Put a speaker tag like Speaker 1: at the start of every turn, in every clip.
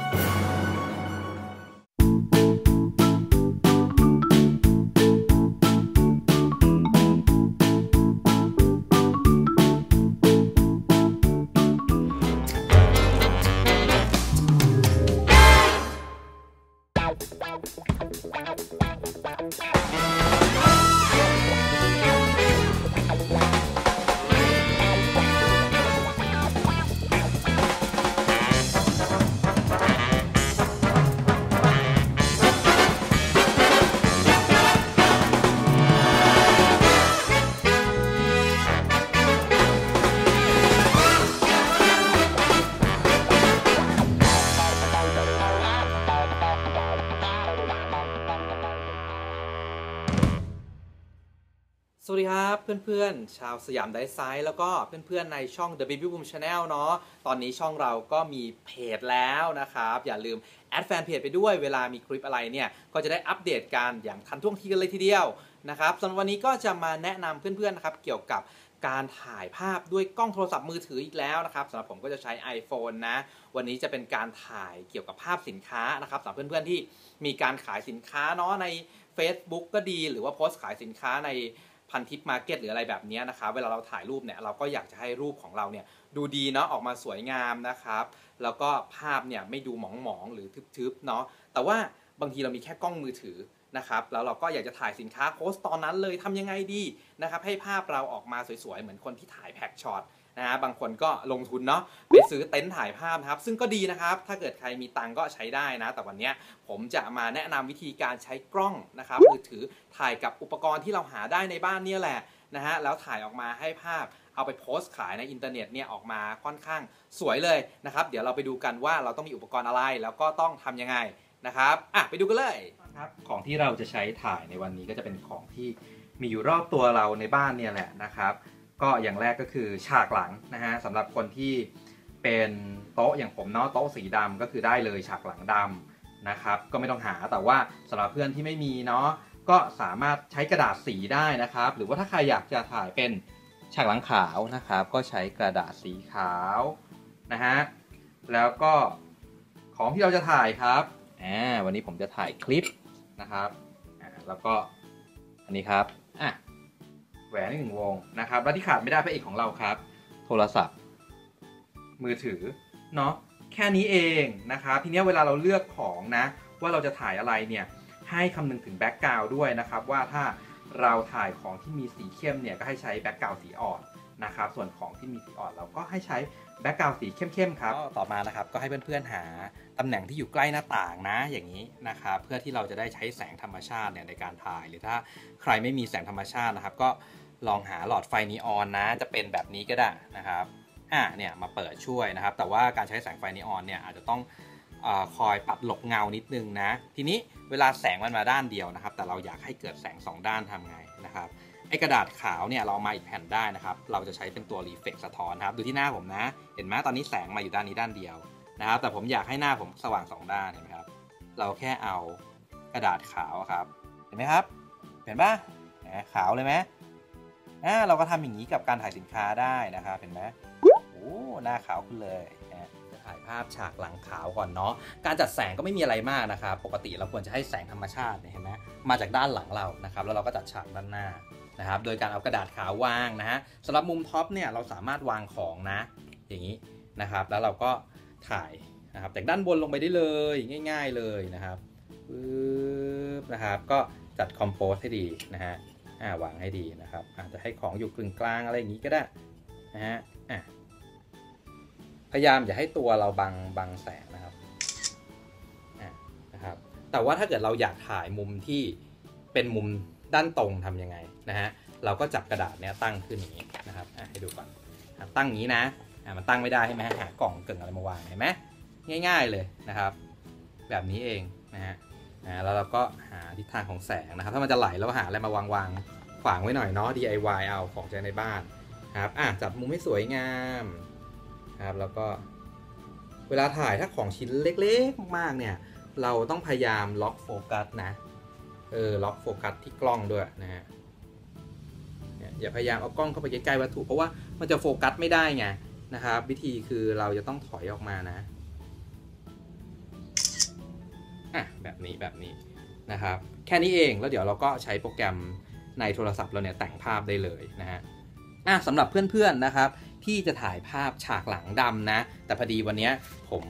Speaker 1: สวัสดีครับเพื่อนๆชาวสยามไดไซน์แล้วก็เพื่อนๆในช่อง The Baby Boom Channel เนาะตอนนี้ช่องเราก็มีเพจแล้วนะครับอย่าลืมแอดแฟนเพจไปด้วยเวลามีคลิปอะไรเนี่ยก็จะได้อัปเดตกันอย่างทันท่วงทีกันเลยทีเดียวนะครับสำหรับวันนี้ก็จะมาแนะนำเพื่อนๆนะครับเกี่ยวกับการถ่ายภาพด้วยกล้องโทรศัพท์มือถืออีกแล้วนะครับสำหรับผมก็จะใช้ iPhone นะวันนี้จะเป็นการถ่ายเกี่ยวกับภาพสินค้านะครับสำหรับเพื่อนๆที่มีการขายสินค้าเนาะใน Facebook ก็ดีหรือว่าโพสต์ขายสินค้าในพันทิปมาร์เก็ตหรืออะไรแบบนี้นะครับเวลาเราถ่ายรูปเนี่ยเราก็อยากจะให้รูปของเราเนี่ยดูดีเนาะออกมาสวยงามนะครับแล้วก็ภาพเนี่ยไม่ดูหมองๆหรือทึบๆเนาะแต่ว่าบางทีเรามีแค่กล้องมือถือนะครับแล้วเราก็อยากจะถ่ายสินค้าโพสต์ตอนนั้นเลยทำยังไงดีนะครับให้ภาพเราออกมาสวยๆเหมือนคนที่ถ่ายแพ็กช็อตนะฮะบางคนก็ลงทุนเนาะไปซื้อเต็นท์ถ่ายภาพนะครับซึ่งก็ดีนะครับถ้าเกิดใครมีตังก็ใช้ได้นะแต่วันนี้ผมจะมาแนะนำวิธีการใช้กล้องนะครับมือถือถ่ายกับอุปกรณ์ที่เราหาได้ในบ้านนี่แหละนะฮะแล้วถ่ายออกมาให้ภาพเอาไปโพสต์ขายในอินเทอร์เน็ตเนี่ยออกมาค่อนข้างสวยเลยนะครับเดี๋ยวเราไปดูกันว่าเราต้องมีอุปกรณ์อะไรแล้วก็ต้องทำยังไงนะครับไปดูกันเลยครับของที่เราจะใช้ถ่ายในวันนี้ก็จะเป็นของที่มีอยู่รอบตัวเราในบ้านเนี่ยแหละนะครับก็อย่างแรกก็คือฉากหลังนะฮะสำหรับคนที่เป็นโต๊ะอย่างผมเนาะโต๊ะสีดำก็คือได้เลยฉากหลังดำนะครับก็ไม่ต้องหาแต่ว่าสำหรับเพื่อนที่ไม่มีเนาะก็สามารถใช้กระดาษสีได้นะครับหรือว่าถ้าใครอยากจะถ่ายเป็นฉากหลังขาวนะครับก็ใช้กระดาษสีขาวนะฮะแล้วก็ของที่เราจะถ่ายครับวันนี้ผมจะถ่ายคลิปนะครับแล้วก็อันนี้ครับแหวน1 วงนะครับและที่ขาดไม่ได้พระเอกของเราครับโทรศัพท์มือถือเนาะแค่นี้เองนะครับทีนี้เวลาเราเลือกของนะว่าเราจะถ่ายอะไรเนี่ยให้คำนึงถึงแบ็กกราวด์ด้วยนะครับว่าถ้าเราถ่ายของที่มีสีเข้มเนี่ยก็ให้ใช้แบ็กกราวด์สีอ่อนนะครับส่วนของที่มีสีอ่อนเราก็ให้ใช้แบ็กกราวด์สีเข้มๆครับต่อมานะครับก็ให้เพื่อนๆหาตำแหน่งที่อยู่ใกล้หน้าต่างนะอย่างนี้นะครับเพื่อที่เราจะได้ใช้แสงธรรมชาติเนี่ยในการถ่ายหรือถ้าใครไม่มีแสงธรรมชาตินะครับก็ลองหาหลอดไฟนีออนนะจะเป็นแบบนี้ก็ได้นะครับเนี่ยมาเปิดช่วยนะครับแต่ว่าการใช้แสงไฟนีออนเนี่ยอาจจะต้องคอยปัดหลบเงานิดนึงนะทีนี้เวลาแสงมันมาด้านเดียวนะครับแต่เราอยากให้เกิดแสง2ด้านทำไงนะครับไอ้กระดาษขาวเนี่ยเรามาอีกแผ่นได้นะครับเราจะใช้เป็นตัวรีเฟล็กซ์สะท้อนครับดูที่หน้าผมนะเห็นไหมตอนนี้แสงมาอยู่ด้านนี้ด้านเดียวนะครับแต่ผมอยากให้หน้าผมสว่าง2ด้านเห็นไหมครับเราแค่เอากระดาษขาวครับเห็นไหมครับเห็นปะขาวเลยไหมเราก็ทำอย่างนี้กับการถ่ายสินค้าได้นะครับเห็นไหมโอ้หน้าขาวขึ้นเลยจะถ่ายภาพฉากหลังขาวก่อนเนาะการจัดแสงก็ไม่มีอะไรมากนะครับปกติเราควรจะให้แสงธรรมชาติเห็นไหมมาจากด้านหลังเรานะครับแล้วเราก็จัดฉากด้านหน้านะครับโดยการเอากระดาษขาววางนะฮะสำหรับมุมท็อปเนี่ยเราสามารถวางของนะอย่างนี้นะครับแล้วเราก็ถ่ายนะครับจากด้านบนลงไปได้เลยง่ายๆเลยนะครับนะครับก็จัดคอมโพสให้ดีนะฮะวางให้ดีนะครับอาจจะให้ของอยู่กึ่งกลางอะไรอย่างนี้ก็ได้นะฮะพยายามอย่าให้ตัวเราบังแสงนะครับนะครับแต่ว่าถ้าเกิดเราอยากถ่ายมุมที่เป็นมุมด้านตรงทำยังไงนะฮะเราก็จับกระดาษเนี้ยตั้งขึ้นอย่างนี้นะครับให้ดูก่อนตั้งอย่างนี้นะมันตั้งไม่ได้ใช่ไหมหากล่องกึ่งอะไรมาวางเห็นไหมง่ายๆเลยนะครับแบบนี้เองนะฮะแล้วเราก็หาทิศทางของแสงนะครับถ้ามันจะไหลเราหาอะไรมาวางขวางไว้หน่อยเนาะ DIY เอาของใช้ในบ้านครับจับมุมให้สวยงามครับแล้วก็เวลาถ่ายถ้าของชิ้นเล็กๆมากๆเนี่ยเราต้องพยายามล็อกโฟกัสนะล็อกโฟกัสที่กล้องด้วยนะฮะอย่าพยายามเอากล้องเข้าไปใกล้ๆวัตถุเพราะว่ามันจะโฟกัสไม่ได้ไงนะครับวิธีคือเราจะต้องถอยออกมานะแบบนี้นะครับแค่นี้เองแล้วเดี๋ยวเราก็ใช้โปรแกรมในโทรศัพท์เราเนี่ยแต่งภาพได้เลยนะฮะสำหรับเพื่อนๆนะครับที่จะถ่ายภาพฉากหลังดำนะแต่พอดีวันนี้ผม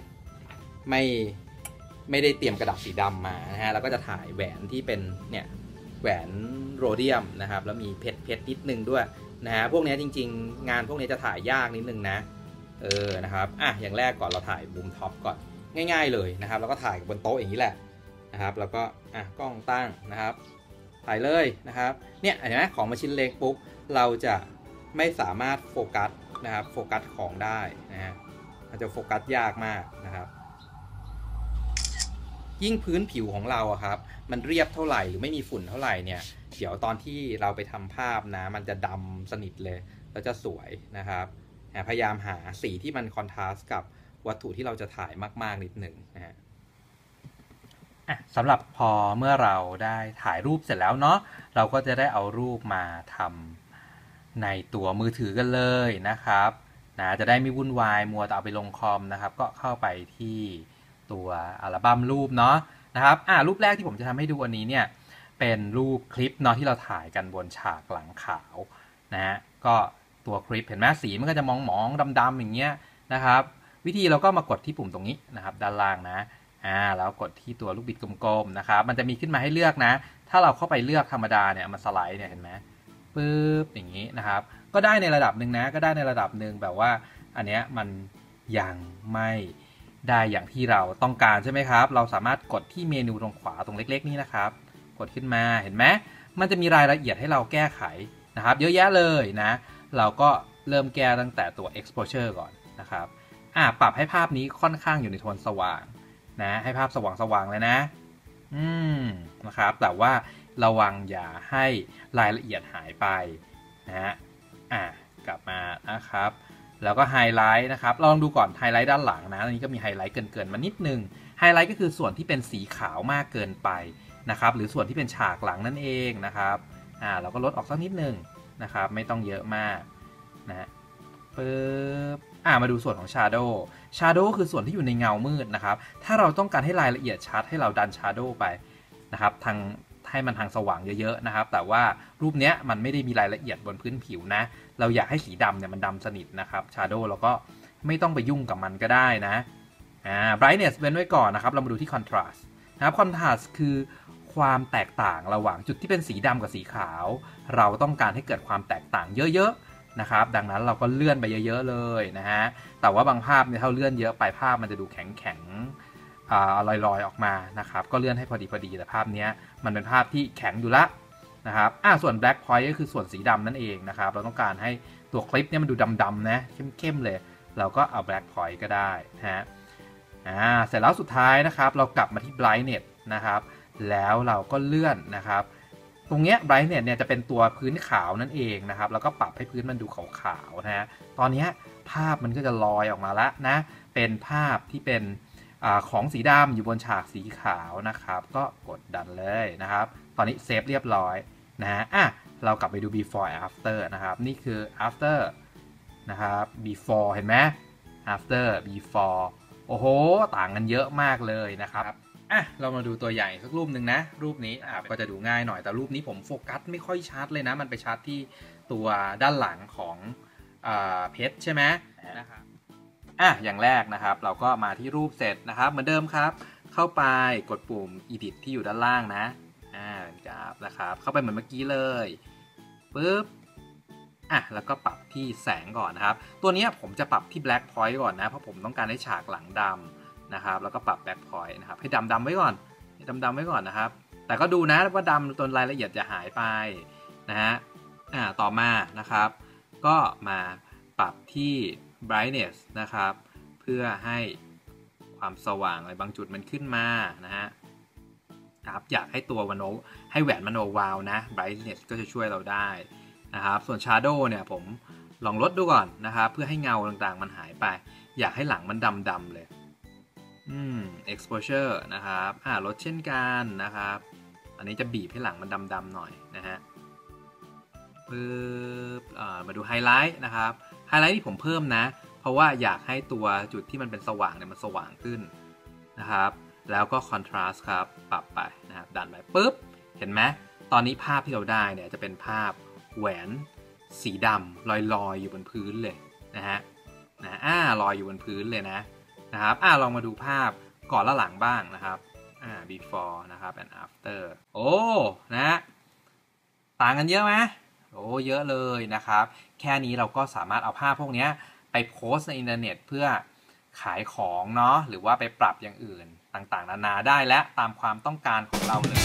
Speaker 1: ไม่ได้เตรียมกระดาษสีดำมานะฮะแล้วก็จะถ่ายแหวนที่เป็นเนี่ยแหวนโรเดียมนะครับแล้วมีเพชรนิดนึงด้วยนะฮะพวกนี้จริงๆงานพวกนี้จะถ่ายยากนิดนึงนะนะครับอย่างแรกก่อนเราถ่ายมุมท็อปก่อนง่ายๆเลยนะครับแล้วก็ถ่ายบนโต๊ะอย่างนี้แหละนะครับแล้วก็กล้องตั้งนะครับถ่ายเลยนะครับเนี่ยเห็นไหมของมาชิ้นเล็กปุ๊บเราจะไม่สามารถโฟกัสนะครับโฟกัสของได้นะฮะมันจะโฟกัสยากมากนะครับยิ่งพื้นผิวของเราครับมันเรียบเท่าไหร่หรือไม่มีฝุ่นเท่าไหร่เนี่ยเดี๋ยวตอนที่เราไปทำภาพนะมันจะดำสนิทเลยแล้วจะสวยนะครับพยายามหาสีที่มันคอนทราสต์กับวัตถุที่เราจะถ่ายมากๆนิดหนึ่งนะฮะสำหรับพอเมื่อเราได้ถ่ายรูปเสร็จแล้วเนาะเราก็จะได้เอารูปมาทำในตัวมือถือกันเลยนะครับจะได้ไม่วุ่นวายมัวแต่เอาไปลงคอมนะครับก็เข้าไปที่ตัวอัลบั้มรูปเนาะนะครับรูปแรกที่ผมจะทำให้ดูอันนี้เนี่ยเป็นรูปคลิปเนาะที่เราถ่ายกันบนฉากหลังขาวนะฮะก็ตัวคลิปเห็นไหมสีมันก็จะมองดำๆอย่างเงี้ยนะครับวิธีเราก็มากดที่ปุ่มตรงนี้นะครับด้านล่างนะแล้วกดที่ตัวลูกบิดกลมๆนะครับมันจะมีขึ้นมาให้เลือกนะถ้าเราเข้าไปเลือกธรรมดาเนี่ยมันสไลด์เนี่ยเห็นไหมปึ๊บอย่างนี้นะครับก็ได้ในระดับหนึ่งนะก็ได้ในระดับหนึ่งแบบว่าอันเนี้ยมันยังไม่ได้อย่างที่เราต้องการใช่ไหมครับเราสามารถกดที่เมนูตรงขวาตรงเล็กๆนี้นะครับกดขึ้นมาเห็นไหมมันจะมีรายละเอียดให้เราแก้ไขนะครับเยอะแยะเลยนะเราก็เริ่มแก้ตั้งแต่ตัว exposure ก่อนนะครับปรับให้ภาพนี้ค่อนข้างอยู่ในโทนสว่างนะให้ภาพสว่างๆเลยนะนะครับแต่ว่าระวังอย่าให้รายละเอียดหายไปนะกลับมานะครับแล้วก็ไฮไลท์นะครับลองดูก่อนไฮไลท์ด้านหลังนะอันนี้ก็มีไฮไลท์เกินมานิดนึงไฮไลท์ก็คือส่วนที่เป็นสีขาวมากเกินไปนะครับหรือส่วนที่เป็นฉากหลังนั่นเองนะครับเราก็ลดออกสักนิดนึงนะครับไม่ต้องเยอะมากนะปึ๊บมาดูส่วนของ Shadow คือส่วนที่อยู่ในเงามืดนะครับถ้าเราต้องการให้รายละเอียดชัดให้เราดัน Shadow ไปนะครับให้มันทางสว่างเยอะๆนะครับแต่ว่ารูปเนี้ยมันไม่ได้มีรายละเอียดบนพื้นผิวนะเราอยากให้สีดำเนี่ยมันดำสนิทนะครับ Shadow เราก็ไม่ต้องไปยุ่งกับมันก็ได้นะBrightness เว้นไว้ก่อนนะครับเรามาดูที่ Contrast นะครับ Contrast คือความแตกต่างระหว่างจุดที่เป็นสีดำกับสีขาวเราต้องการให้เกิดความแตกต่างเยอะๆนะครับดังนั้นเราก็เลื่อนไปเยอะๆเลยนะฮะแต่ว่าบางภาพเนี่ยถ้าเลื่อนเยอะไปภาพมันจะดูแข็งลอยๆออกมานะครับก็เลื่อนให้พอดีแต่ภาพนี้มันเป็นภาพที่แข็งอยู่ละนะครับส่วน black point ก็คือส่วนสีดำนั่นเองนะครับเราต้องการให้ตัวคลิปเนี่ยมันดูดำๆนะเข้มๆเลยเราก็เอา black point ก็ได้นะฮะเสร็จแล้วสุดท้ายนะครับเรากลับมาที่ brightness นะครับแล้วเราก็เลื่อนนะครับตรงเนี้ย brightness เนี่ยจะเป็นตัวพื้นขาวนั่นเองนะครับแล้วก็ปรับให้พื้นมันดูขาวๆนะฮะตอนนี้ภาพมันก็จะลอยออกมาแล้วนะเป็นภาพที่เป็นของสีดำอยู่บนฉากสีขาวนะครับก็กดดันเลยนะครับตอนนี้เซฟเรียบร้อยนะฮะเรากลับไปดู before after นะครับนี่คือ after นะครับ before เห็นไหม after before โอ้โหต่างกันเยอะมากเลยนะครับเรามาดูตัวใหญ่สักรูปหนึ่งนะรูปนี้ก็จะดูง่ายหน่อยแต่รูปนี้ผมโฟกัสไม่ค่อยชัดเลยนะมันไปชัดที่ตัวด้านหลังของเพชรใช่ไหมนะครับอย่างแรกนะครับเราก็มาที่รูปเสร็จนะครับเหมือนเดิมครับเข้าไปกดปุ่ม edit ที่อยู่ด้านล่างนะนะครับเข้าไปเหมือนเมื่อกี้เลยปึ๊บแล้วก็ปรับที่แสงก่อนนะครับตัวนี้ผมจะปรับที่ black point ก่อนนะเพราะผมต้องการให้ฉากหลังดำนะครับแล้วก็ปรับ black point นะครับให้ดำไว้ก่อนดำไว้ก่อนนะครับแต่ก็ดูนะว่าดำตัวรายละเอียดจะหายไปนะฮะต่อมานะครับก็มาปรับที่ brightness นะครับเพื่อให้ความสว่างอะไรบางจุดมันขึ้นมานะฮะครับอยากให้ตัวให้แหวนมโนวาวนะ brightness ก็จะช่วยเราได้นะครับส่วน shadow เนี่ยผมลองลดดูก่อนนะครับเพื่อให้เงาต่างๆมันหายไปอยากให้หลังมันดำเลยexposure นะครับลดเช่นกันนะครับอันนี้จะบีบให้หลังมันดำๆหน่อยนะฮะมาดูไฮไลท์นะครับไฮไลท์ที่ผมเพิ่มนะเพราะว่าอยากให้ตัวจุดที่มันเป็นสว่างเนี่ยมันสว่างขึ้นนะครับแล้วก็ contrast ครับปรับไปนะครับดันไปปุ๊บเห็นไหมตอนนี้ภาพที่เราได้เนี่ยจะเป็นภาพแหวนสีดำลอยๆอยู่บนพื้นเลยนะฮะลอยอยู่บนพื้นเลยนะครับลองมาดูภาพก่อนและหลังบ้างนะครับbefore นะครับ and after โอ้นะต่างกันเยอะไหมโอ้เยอะเลยนะครับแค่นี้เราก็สามารถเอาภาพพวกนี้ไปโพสต์ในอินเทอร์เน็ตเพื่อขายของเนาะหรือว่าไปปรับอย่างอื่นต่างๆนานาได้และตามความต้องการของเราเลย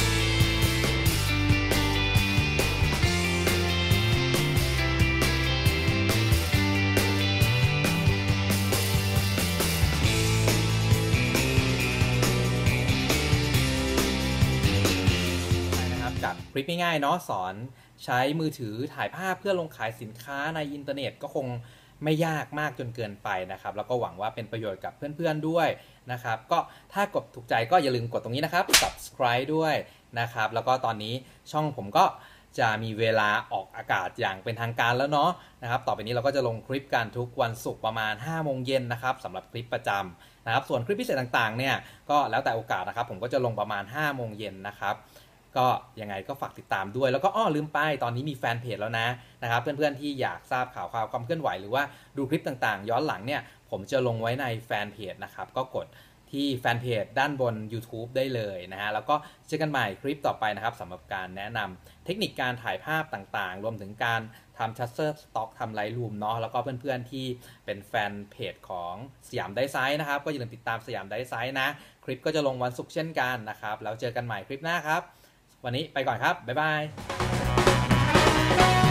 Speaker 1: จากคลิปง่ายๆเนาะสอนใช้มือถือถ่ายภาพเพื่อลงขายสินค้าในอินเทอร์เน็ตก็คงไม่ยากมากจนเกินไปนะครับแล้วก็หวังว่าเป็นประโยชน์กับเพื่อนๆด้วยนะครับก็ถ้ากดถูกใจก็อย่าลืมกดตรงนี้นะครับ subscribe ด้วยนะครับแล้วก็ตอนนี้ช่องผมก็จะมีเวลาออกอากาศอย่างเป็นทางการแล้วเนาะนะครับต่อไปนี้เราก็จะลงคลิปกันทุกวันศุกร์ประมาณ 5 โมงเย็นนะครับสำหรับคลิปประจำนะครับส่วนคลิปพิเศษต่างๆเนี่ยก็แล้วแต่โอกาสนะครับผมก็จะลงประมาณ 5 โมงเย็นนะครับก็ยังไงก็ฝากติดตามด้วยแล้วก็ลืมไปตอนนี้มีแฟนเพจแล้วนะครับเพื่อนๆที่อยากทราบข่าวความเคลื่อนไหวหรือว่าดูคลิปต่างๆย้อนหลังเนี่ยผมจะลงไว้ในแฟนเพจนะครับก็กดที่แฟนเพจด้านบน YouTube ได้เลยนะฮะแล้วก็เจอกันใหม่คลิปต่อไปนะครับสำหรับการแนะนำเทคนิคการถ่ายภาพต่างๆรวมถึงการทำชัตเตอร์สต็อกทำไลท์รูมเนาะแล้วก็เพื่อนๆที่เป็นแฟนเพจของสยามไดไซน์นะครับก็อย่าลืมติดตามสยามไดไซน์นะคลิปก็จะลงวันศุกร์เช่นกันนะครับแล้วเจอกันใหม่คลิปหน้าครับวันนี้ไปก่อนครับบ๊ายบาย